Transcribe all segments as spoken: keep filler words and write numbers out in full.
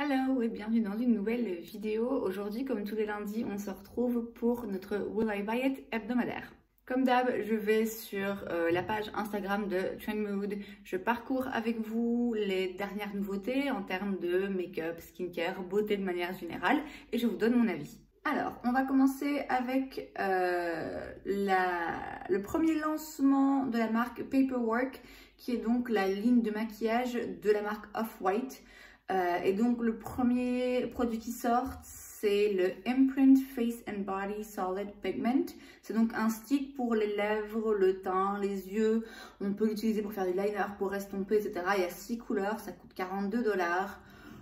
Hello et bienvenue dans une nouvelle vidéo. Aujourd'hui, comme tous les lundis, on se retrouve pour notre Will I Buy It hebdomadaire. Comme d'hab, je vais sur euh, la page Instagram de Trendmood. Je parcours avec vous les dernières nouveautés en termes de make-up, skincare, beauté de manière générale et je vous donne mon avis. Alors, on va commencer avec euh, la, le premier lancement de la marque Paperwork, qui est donc la ligne de maquillage de la marque Off-White. Euh, et donc le premier produit qui sort, c'est le Imprint Face and Body Solid Pigment. C'est donc un stick pour les lèvres, le teint, les yeux. On peut l'utiliser pour faire du liner, pour estomper, et cetera. Il y a six couleurs, ça coûte quarante-deux dollars.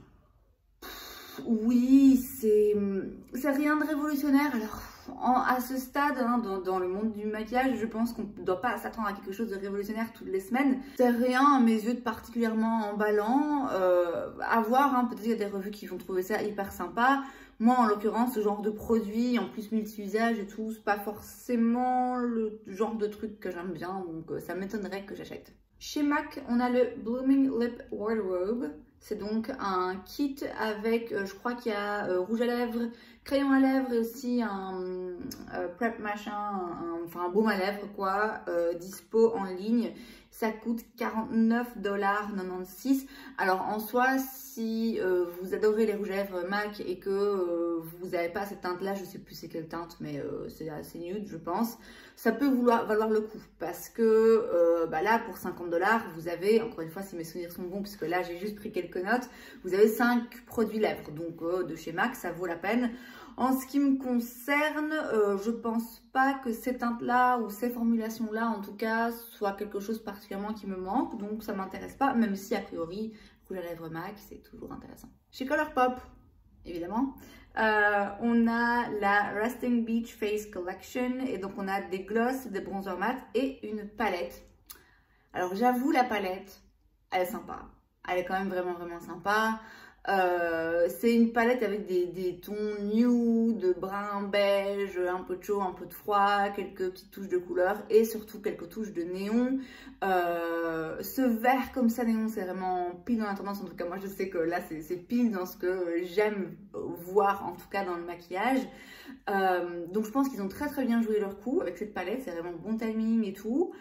Oui, c'est rien de révolutionnaire. Alors, en, à ce stade, hein, dans, dans le monde du maquillage, je pense qu'on ne doit pas s'attendre à quelque chose de révolutionnaire toutes les semaines. C'est rien, à mes yeux, de particulièrement emballant. Euh, à voir, hein, peut-être qu'il y a des revues qui vont trouver ça hyper sympa. Moi, en l'occurrence, ce genre de produit, en plus multi-usage et tout, c'est pas forcément le genre de truc que j'aime bien, donc euh, ça m'étonnerait que j'achète. Chez MAC, on a le Blooming Lip Wardrobe. C'est donc un kit avec, euh, je crois qu'il y a euh, rouge à lèvres, crayon à lèvres et aussi un euh, prep machin, un, un, enfin un baume à lèvres quoi, euh, dispo en ligne. Ça coûte quarante-neuf dollars quatre-vingt-seize. Alors en soi, si euh, vous adorez les rouges à lèvres MAC et que euh, vous n'avez pas cette teinte là, je sais plus c'est quelle teinte, mais euh, c'est assez nude je pense, ça peut vouloir, valoir le coup parce que euh, bah là pour cinquante dollars vous avez, encore une fois si mes souvenirs sont bons puisque là j'ai juste pris quelques notes, vous avez cinq produits lèvres donc euh, de chez MAC, ça vaut la peine. En ce qui me concerne, euh, je pense pas que ces teintes-là ou ces formulations-là, en tout cas, soient quelque chose particulièrement qui me manque. Donc, ça m'intéresse pas, même si, a priori, rouge à lèvres MAC, c'est toujours intéressant. Chez Colourpop, évidemment, euh, on a la Resting Beach Face Collection. Et donc, on a des glosses, des bronzers mat et une palette. Alors, j'avoue, la palette, elle est sympa. Elle est quand même vraiment, vraiment sympa. Euh, c'est une palette avec des, des tons nude, brun, beige, un peu de chaud, un peu de froid, quelques petites touches de couleur et surtout quelques touches de néon. Euh, ce vert comme ça néon, c'est vraiment pile dans la tendance. En tout cas, moi je sais que là c'est pile dans ce que j'aime voir, en tout cas dans le maquillage. Euh, donc je pense qu'ils ont très très bien joué leur coup avec cette palette, c'est vraiment bon timing et tout.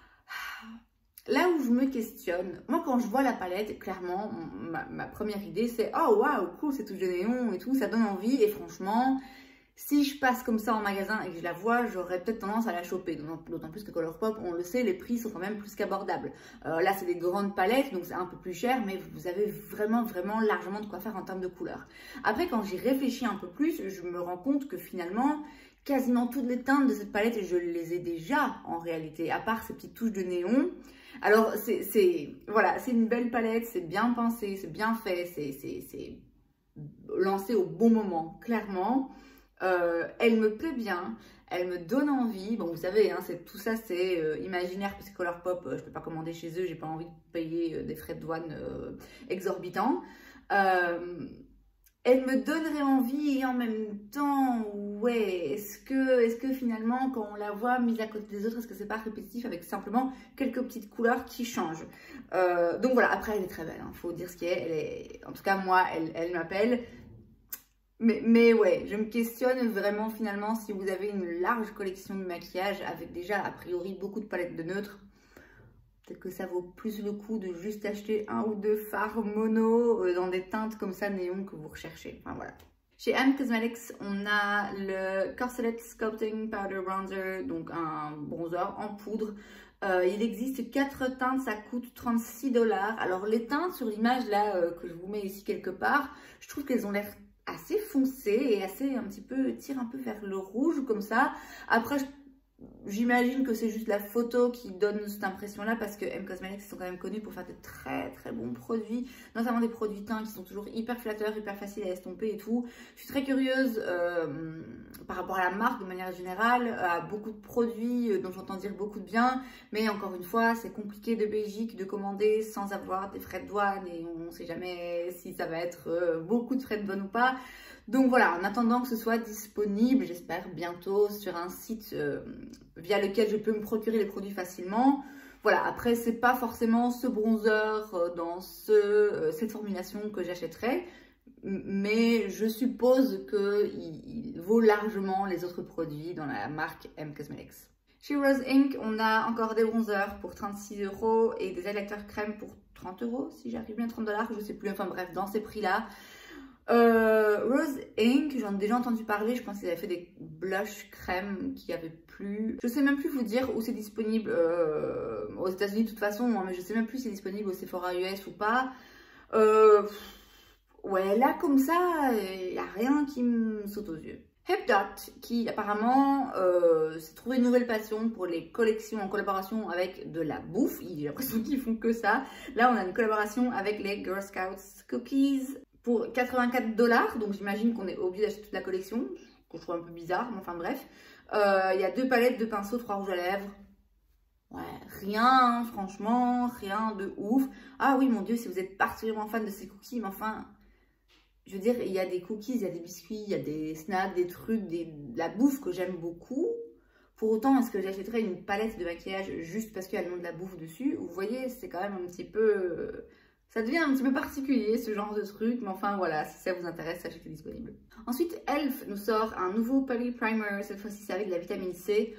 Là où je me questionne, moi quand je vois la palette, clairement, ma, ma première idée c'est « Oh waouh, cool, c'est tout de néon et tout, ça donne envie » et franchement, si je passe comme ça en magasin et que je la vois, j'aurais peut-être tendance à la choper. D'autant plus que Colourpop, on le sait, les prix sont quand même plus qu'abordables. Euh, là, c'est des grandes palettes, donc c'est un peu plus cher, mais vous avez vraiment, vraiment largement de quoi faire en termes de couleurs. Après, quand j'y réfléchis un peu plus, je me rends compte que finalement, quasiment toutes les teintes de cette palette, je les ai déjà en réalité, à part ces petites touches de néon. Alors, c'est voilà, c'est une belle palette, c'est bien pensé, c'est bien fait, c'est lancé au bon moment, clairement. Euh, elle me plaît bien, elle me donne envie. Bon, vous savez, hein, tout ça, c'est euh, imaginaire parce que Colourpop, euh, je ne peux pas commander chez eux, j'ai pas envie de payer euh, des frais de douane euh, exorbitants. Euh, Elle me donnerait envie et en même temps, ouais, est-ce que, est-ce que finalement, quand on la voit mise à côté des autres, est-ce que c'est pas répétitif avec simplement quelques petites couleurs qui changent. euh, Donc voilà, après elle est très belle, hein, faut dire ce qui est, elle est, en tout cas moi, elle, elle m'appelle. Mais, mais ouais, je me questionne vraiment finalement si vous avez une large collection de maquillage avec déjà a priori beaucoup de palettes de neutres. Peut-être que ça vaut plus le coup de juste acheter un ou deux fards mono euh, dans des teintes comme ça néon que vous recherchez. Enfin voilà. Chez M Cosmetics, on a le Corselet Sculpting Powder Bronzer, donc un bronzer en poudre. Euh, il existe quatre teintes, ça coûte trente-six dollars. Alors les teintes sur l'image là euh, que je vous mets ici quelque part, je trouve qu'elles ont l'air assez foncées et assez un petit peu, tirent un peu vers le rouge comme ça. Après, je j'imagine que c'est juste la photo qui donne cette impression-là parce que M Cosmetics sont quand même connus pour faire de très très bons produits, notamment des produits teints qui sont toujours hyper flatteurs, hyper faciles à estomper et tout. Je suis très curieuse euh, par rapport à la marque de manière générale, à beaucoup de produits dont j'entends dire beaucoup de bien, mais encore une fois, c'est compliqué de Belgique de commander sans avoir des frais de douane et on ne sait jamais si ça va être euh, beaucoup de frais de douane ou pas. Donc voilà, en attendant que ce soit disponible, j'espère bientôt sur un site euh, via lequel je peux me procurer les produits facilement. Voilà, après c'est pas forcément ce bronzer euh, dans ce, euh, cette formulation que j'achèterai, mais je suppose qu'il il vaut largement les autres produits dans la marque M Cosmetics. Chez Rose Inc, on a encore des bronzers pour trente-six euros et des highlighters crème pour trente euros, si j'arrive bien, trente dollars, je sais plus, enfin bref, dans ces prix-là. Euh, Rose Inc, j'en ai déjà entendu parler, je pense qu'ils avaient fait des blush crème qui avaient plus... Je sais même plus vous dire où c'est disponible euh, aux États-Unis de toute façon, hein, mais je sais même plus si c'est disponible au Sephora U S ou pas. Euh, ouais, là comme ça, il n'y a rien qui me saute aux yeux. Hepdot, qui apparemment euh, s'est trouvé une nouvelle passion pour les collections en collaboration avec de la bouffe. J'ai l'impression qu'ils font que ça. Là, on a une collaboration avec les Girl Scouts Cookies pour quatre-vingt-quatre dollars. Donc, j'imagine qu'on est obligé d'acheter toute la collection, que je trouve un peu bizarre, mais enfin bref. Il euh, y a deux palettes de pinceaux, trois rouges à lèvres. Ouais, rien, franchement, rien de ouf. Ah oui, mon Dieu, si vous êtes particulièrement fan de ces cookies, mais enfin... Je veux dire, il y a des cookies, il y a des biscuits, il y a des snacks, des trucs, des, de la bouffe que j'aime beaucoup. Pour autant, est-ce que j'achèterais une palette de maquillage juste parce qu'il y a le nom de la bouffe dessus? Vous voyez, c'est quand même un petit peu... Ça devient un petit peu particulier, ce genre de truc. Mais enfin, voilà, si ça vous intéresse, sachez que c'est disponible. Ensuite, Elf nous sort un nouveau Poly Primer. Cette fois-ci, c'est avec de la vitamine C.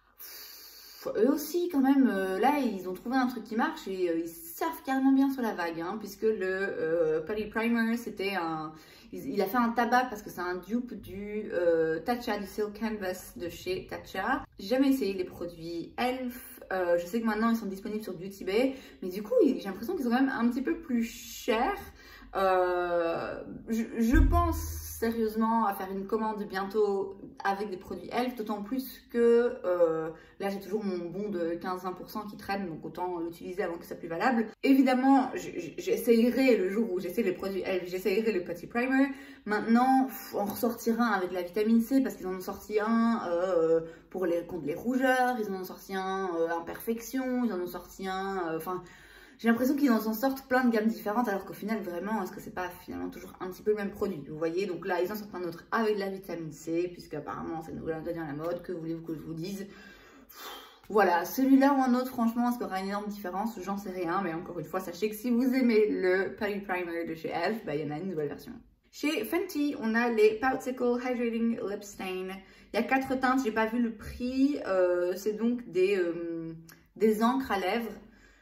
Eux aussi, quand même, euh, là, ils ont trouvé un truc qui marche et euh, ils surfent carrément bien sur la vague, hein, puisque le euh, Poly Primer, c'était un... Il, il a fait un tabac parce que c'est un dupe du euh, Tatcha, du Silk Canvas de chez Tatcha. J'ai jamais essayé les produits Elf. Euh, je sais que maintenant, ils sont disponibles sur Beauty Bay, mais du coup, j'ai l'impression qu'ils sont quand même un petit peu plus chers. Euh, je, je pense sérieusement à faire une commande bientôt avec des produits Elf, d'autant plus que euh, là j'ai toujours mon bon de quinze à vingt pour cent qui traîne, donc autant l'utiliser avant que ça soit plus valable. Évidemment, j'essayerai le jour où j'essaie les produits Elf, j'essayerai le petit primer. Maintenant, on ressortira un avec la vitamine C parce qu'ils en ont sorti un euh, pour les, contre les rougeurs, ils en ont sorti un euh, imperfection, ils en ont sorti un... Enfin... Euh, J'ai l'impression qu'ils en sortent plein de gammes différentes, alors qu'au final, vraiment, est-ce que c'est pas finalement toujours un petit peu le même produit? Vous voyez, donc là, ils en sortent un autre avec de la vitamine C, puisque apparemment, c'est le nouvel ingrédient à la mode. Que voulez-vous que je vous dise? Voilà, celui-là ou un autre, franchement, est-ce qu'il y aura une énorme différence? J'en sais rien, mais encore une fois, sachez que si vous aimez le Poly Primer de chez Elf, bah, il y en a une nouvelle version. Chez Fenty, on a les Poutsicle Hydrating Lip Stain. Il y a quatre teintes, j'ai pas vu le prix. Euh, c'est donc des, euh, des encres à lèvres.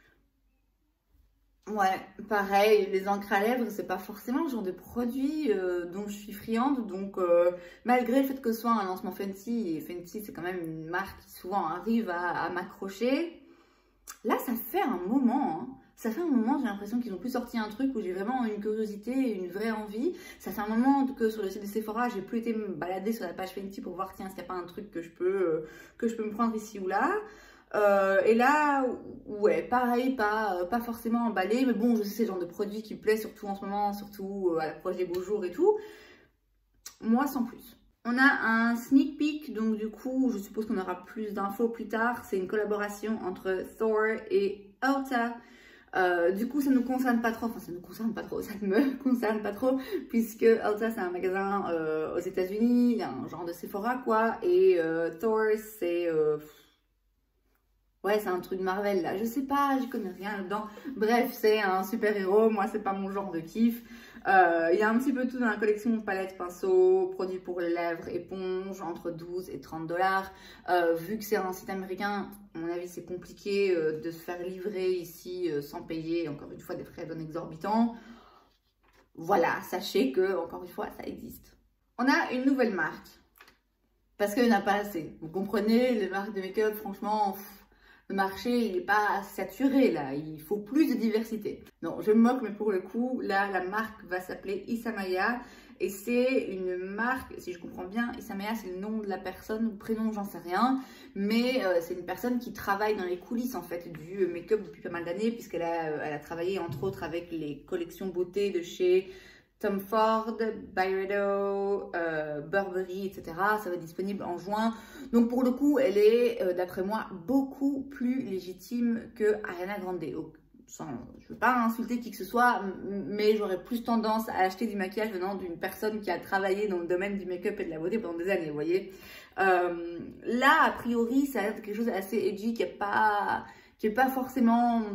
Ouais, pareil, les encres à lèvres, c'est pas forcément le genre de produit euh, dont je suis friande. Donc, euh, malgré le fait que ce soit un lancement Fenty, et Fenty, c'est quand même une marque qui souvent arrive à, à m'accrocher. Là, ça fait un moment, hein. Ça fait un moment, j'ai l'impression qu'ils ont plus sorti un truc où j'ai vraiment une curiosité et une vraie envie. Ça fait un moment que sur le site de Sephora, j'ai plus été me balader sur la page Fenty pour voir, tiens, s'il n'y a pas un truc que je peux, euh, que je peux me prendre ici ou là. Euh, et là, ouais, pareil, pas, pas forcément emballé, mais bon, je sais, c'est le genre de produit qui plaît surtout en ce moment, surtout à l'approche des beaux jours et tout. Moi, sans plus. On a un sneak peek, donc du coup, je suppose qu'on aura plus d'infos plus tard. C'est une collaboration entre Thor et Ulta. Euh, du coup, ça ne nous concerne pas trop, enfin, ça ne nous concerne pas trop, ça ne me concerne pas trop, puisque Ulta, c'est un magasin euh, aux États-Unis, il y a un genre de Sephora, quoi, et euh, Thor, c'est... Euh, Ouais, c'est un truc Marvel là, je sais pas, je connais rien là-dedans. Bref, c'est un super-héros, moi c'est pas mon genre de kiff. Euh, il y a un petit peu tout dans la collection, palette, pinceau, produits pour les lèvres, éponge, entre douze et trente dollars. Euh, vu que c'est un site américain, à mon avis c'est compliqué euh, de se faire livrer ici euh, sans payer, encore une fois, des frais non exorbitants. Voilà, sachez que, encore une fois, ça existe. On a une nouvelle marque, parce qu'il n'y en a pas assez. Vous comprenez, les marques de make-up, franchement... Pff, le marché, il n'est pas saturé là, il faut plus de diversité. Non, je me moque, mais pour le coup, là, la marque va s'appeler Isamaya. Et c'est une marque, si je comprends bien, Isamaya, c'est le nom de la personne, ou prénom, j'en sais rien. Mais euh, c'est une personne qui travaille dans les coulisses, en fait, du make-up depuis pas mal d'années, puisqu'elle a, elle a travaillé, entre autres, avec les collections beauté de chez... Tom Ford, Byredo, euh, Burberry, et cetera. Ça va être disponible en juin. Donc pour le coup, elle est, euh, d'après moi, beaucoup plus légitime que Ariana Grande. Donc, sans, je ne veux pas insulter qui que ce soit, mais j'aurais plus tendance à acheter du maquillage venant d'une personne qui a travaillé dans le domaine du make-up et de la beauté pendant des années, vous voyez. Euh, là, a priori, ça a l'air de quelque chose d'assez edgy, qui n'est pas, qui est pas forcément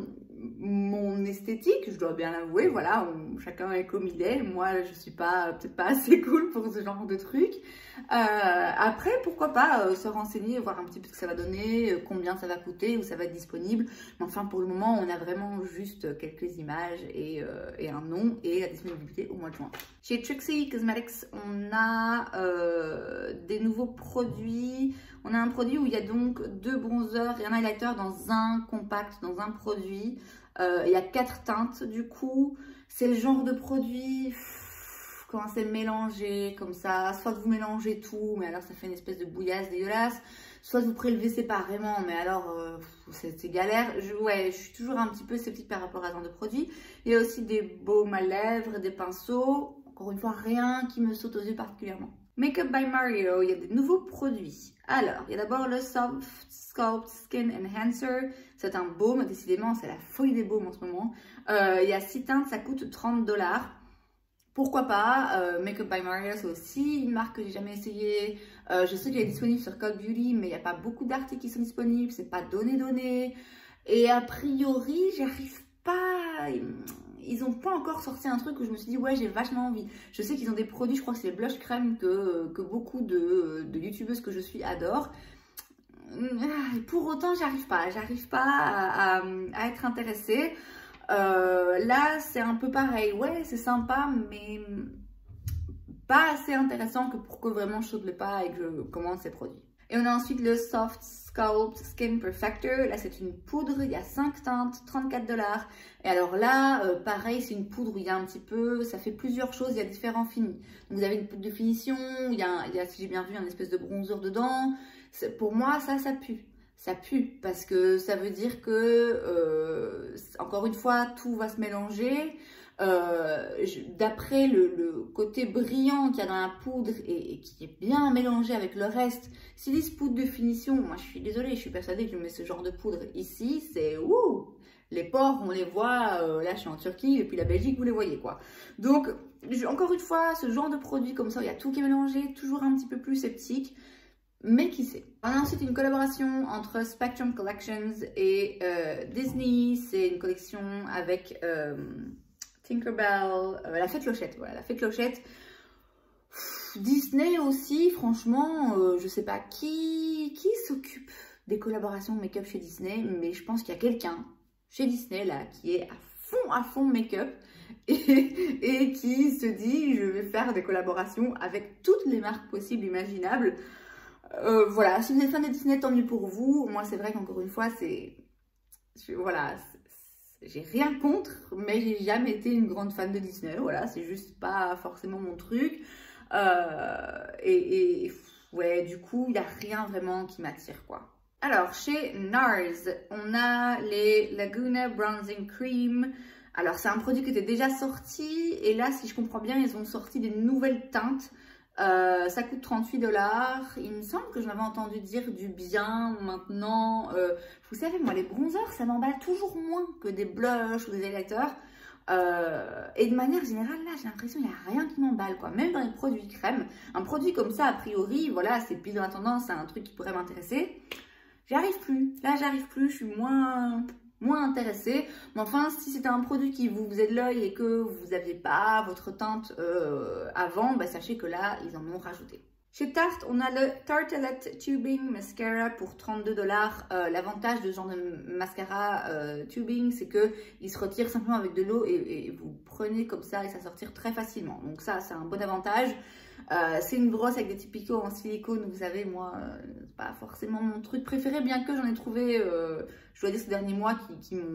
mon esthétique, je dois bien l'avouer, voilà, on, chacun est comme il est, moi je suis pas, peut-être pas assez cool pour ce genre de truc. Euh, après, pourquoi pas euh, se renseigner, voir un petit peu ce que ça va donner, euh, combien ça va coûter, où ça va être disponible, mais enfin pour le moment on a vraiment juste quelques images et, euh, et un nom et la disponibilité au mois de juin. Chez Trixie Cosmetics, on a euh, des nouveaux produits. On a un produit où il y a donc deux bronzers et un highlighter dans un compact, dans un produit. Euh, il y a quatre teintes du coup. C'est le genre de produit, pff, quand c'est mélangé comme ça, soit vous mélangez tout, mais alors ça fait une espèce de bouillasse dégueulasse, soit vous prélevez séparément, mais alors euh, c'est galère. Je, ouais, je suis toujours un petit peu sceptique par rapport à ce genre de produit. Il y a aussi des baumes à lèvres, des pinceaux. Encore une fois, rien qui me saute aux yeux particulièrement. Makeup by Mario, il y a des nouveaux produits. Alors, il y a d'abord le Soft Sculpt Skin Enhancer. C'est un baume, décidément, c'est la folie des baumes en ce moment. Euh, il y a six teintes, ça coûte trente dollars. Pourquoi pas, euh, Makeup by Mario, c'est aussi une marque que j'ai jamais essayé. Euh, je sais qu'elle est disponible sur Code Beauty, mais il n'y a pas beaucoup d'articles qui sont disponibles, c'est pas donné donné. Et a priori, j'arrive pas... Ils n'ont pas encore sorti un truc où je me suis dit ouais j'ai vachement envie. Je sais qu'ils ont des produits, je crois que c'est les blush crème que, que beaucoup de, de youtubeuses que je suis adorent. Pour autant j'arrive pas, j'arrive pas à, à, à être intéressée. Euh, là c'est un peu pareil, ouais c'est sympa mais pas assez intéressant que pour que vraiment je saute le pas et que je commande ces produits. Et on a ensuite le Soft Sculpt Skin Perfector. Là, c'est une poudre. Il y a cinq teintes, trente-quatre dollars. Et alors là, euh, pareil, c'est une poudre où il y a un petit peu... Ça fait plusieurs choses. Il y a différents finis. Donc, vous avez une poudre de finition. Il y a, il y a si j'ai bien vu, un espèce de bronzer dedans. Pour moi, ça, ça pue. Ça pue parce que ça veut dire que, euh, encore une fois, tout va se mélanger. Euh, D'après le, le côté brillant qu'il y a dans la poudre et, et qui est bien mélangé avec le reste, s'ils disent poudre de finition, moi je suis désolée, je suis persuadée que je mets ce genre de poudre ici, c'est ouh, les pores on les voit, euh, là je suis en Turquie et puis la Belgique vous les voyez quoi. Donc je, encore une fois, ce genre de produit comme ça, il y a tout qui est mélangé, toujours un petit peu plus sceptique. Mais qui sait. On a ensuite une collaboration entre Spectrum Collections et euh, Disney. C'est une collection avec euh, Tinkerbell, euh, la Fée Clochette. Voilà, la Fée Clochette. Disney aussi, franchement, euh, je sais pas qui, qui s'occupe des collaborations make-up chez Disney, mais je pense qu'il y a quelqu'un chez Disney là qui est à fond, à fond make-up et, et qui se dit je vais faire des collaborations avec toutes les marques possibles, imaginables. Euh, voilà, si vous êtes fan de Disney, tant mieux pour vous. Moi, c'est vrai qu'encore une fois, c'est... Voilà, j'ai rien contre, mais j'ai jamais été une grande fan de Disney. Voilà, c'est juste pas forcément mon truc. Euh, et, et ouais, du coup, il n'y a rien vraiment qui m'attire, quoi. Alors, chez NARS, on a les Laguna Bronzing Cream. Alors, c'est un produit qui était déjà sorti. Et là, si je comprends bien, ils ont sorti des nouvelles teintes. Euh, ça coûte trente-huit dollars. Il me semble que je m'avais entendu dire du bien maintenant. Euh, vous savez, moi, les bronzers, ça m'emballe toujours moins que des blushs ou des highlighters. Euh, et de manière générale, là, j'ai l'impression qu'il n'y a rien qui m'emballe, quoi. Même dans les produits crème. Un produit comme ça, a priori, voilà, c'est pile dans la tendance, c'est un truc qui pourrait m'intéresser. J'y arrive plus. Là, j'arrive plus. Je suis moins... moins intéressée, mais enfin si c'était un produit qui vous faisait de l'œil et que vous n'aviez pas votre teinte euh, avant, bah, sachez que là ils en ont rajouté. Chez Tarte, on a le Tartelette Tubing Mascara pour trente-deux dollars. Euh, L'avantage de ce genre de mascara euh, tubing, c'est que il se retire simplement avec de l'eau et, et vous prenez comme ça et ça sortir très facilement. Donc ça, c'est un bon avantage. Euh, c'est une brosse avec des petits picots en silicone, vous savez, moi, euh, c'est pas forcément mon truc préféré, bien que j'en ai trouvé, euh, je dois dire, ces derniers mois qui, qui m'ont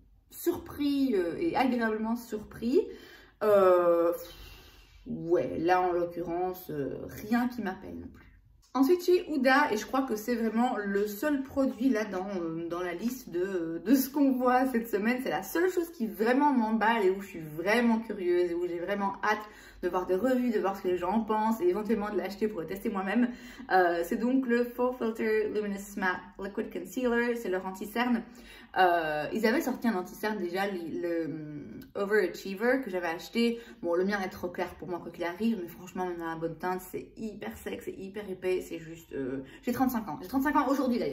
surpris euh, et agréablement surpris. Euh, ouais, là en l'occurrence, euh, rien qui m'appelle non plus. Ensuite, chez Huda, et je crois que c'est vraiment le seul produit là dans, euh, dans la liste de, de ce qu'on voit cette semaine. C'est la seule chose qui vraiment m'emballe et où je suis vraiment curieuse et où j'ai vraiment hâte de voir des revues, de voir ce que les gens pensent et éventuellement de l'acheter pour le tester moi-même. Euh, c'est donc le Faux Filter Luminous Matte Liquid Concealer, c'est leur anti-cerne. Euh, ils avaient sorti un anti-cerne déjà, le, le Overachiever que j'avais acheté. Bon, le mien est trop clair pour moi quoi qu'il arrive, mais franchement, on a la bonne teinte, c'est hyper sec, c'est hyper épais, c'est juste... Euh... J'ai trente-cinq ans, j'ai trente-cinq ans aujourd'hui d'ailleurs.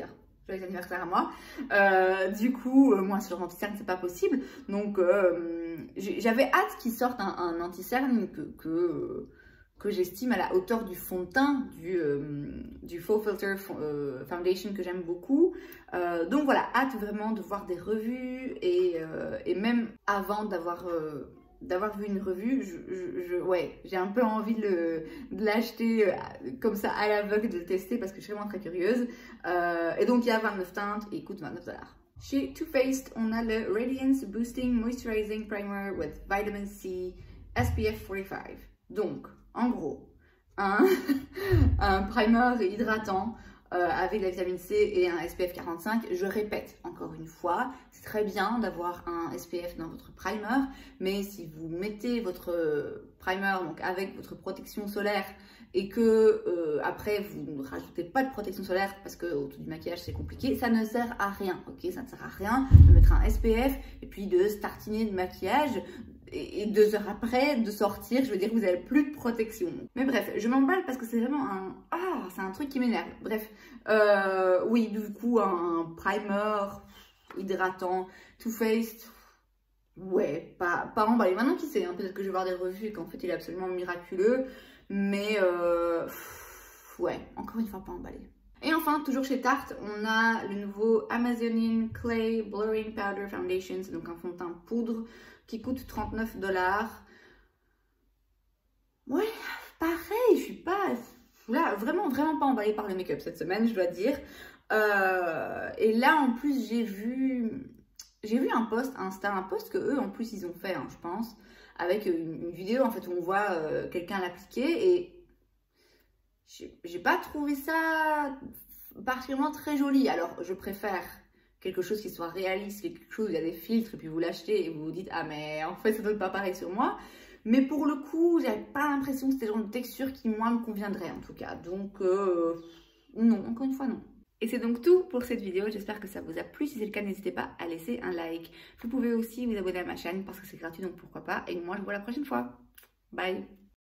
joyeux anniversaire à moi. Euh, du coup, euh, moi sur anti-cerne c'est pas possible, donc euh, j'avais hâte qu'ils sortent un, un anti-cerne que, que, que j'estime à la hauteur du fond de teint, du, euh, du Faux Filter euh, Foundation que j'aime beaucoup. Euh, donc voilà, hâte vraiment de voir des revues et, euh, et même avant d'avoir... Euh, d'avoir vu une revue, je, je, je, ouais, j'ai un peu envie de l'acheter euh, comme ça à l'aveugle, de le tester parce que je suis vraiment très curieuse. Euh, et donc il y a vingt-neuf teintes et il coûte vingt-neuf dollars. Chez Too Faced, on a le Radiance Boosting Moisturizing Primer with Vitamin C S P F quarante-cinq. Donc, en gros, un, un primer hydratant Euh, avec de la vitamine C et un S P F quarante-cinq. Je répète encore une fois, c'est très bien d'avoir un S P F dans votre primer, mais si vous mettez votre primer donc avec votre protection solaire et que euh, après vous ne rajoutez pas de protection solaire parce que autour du maquillage c'est compliqué, ça ne sert à rien, ok? Ça ne sert à rien de mettre un S P F et puis de se tartiner de maquillage et deux heures après de sortir, je veux dire, vous n'avez plus de protection. Mais bref, je m'emballe parce que c'est vraiment un... Ah, c'est un truc qui m'énerve. Bref, euh, oui, du coup, un primer hydratant, Too Faced, ouais, pas, pas emballé. Maintenant, qui sait, hein, peut-être que je vais voir des revues et qu'en fait, il est absolument miraculeux. Mais, euh, ouais, encore une fois, pas emballé. Et enfin, toujours chez Tarte, on a le nouveau Amazonian Clay Blurring Powder Foundation, c'est donc un fond de teint poudre qui coûte trente-neuf dollars. Ouais, pareil, je suis pas... Là, vraiment, vraiment pas emballée par le make-up cette semaine, je dois dire. Euh, et là, en plus, j'ai vu... J'ai vu un post Insta, un post que eux, en plus, ils ont fait, hein, je pense, avec une, une vidéo, en fait, où on voit euh, quelqu'un l'appliquer et... J'ai pas trouvé ça particulièrement très joli. Alors, je préfère quelque chose qui soit réaliste, quelque chose où il y a des filtres et puis vous l'achetez et vous vous dites « Ah, mais en fait, ça ne donne pas pareil sur moi ». Mais pour le coup, j'avais pas l'impression que c'était le genre de texture qui, moi, me conviendrait en tout cas. Donc, euh, non, encore une fois, non. Et c'est donc tout pour cette vidéo. J'espère que ça vous a plu. Si c'est le cas, n'hésitez pas à laisser un like. Vous pouvez aussi vous abonner à ma chaîne parce que c'est gratuit, donc pourquoi pas. Et moi, je vous vois la prochaine fois. Bye!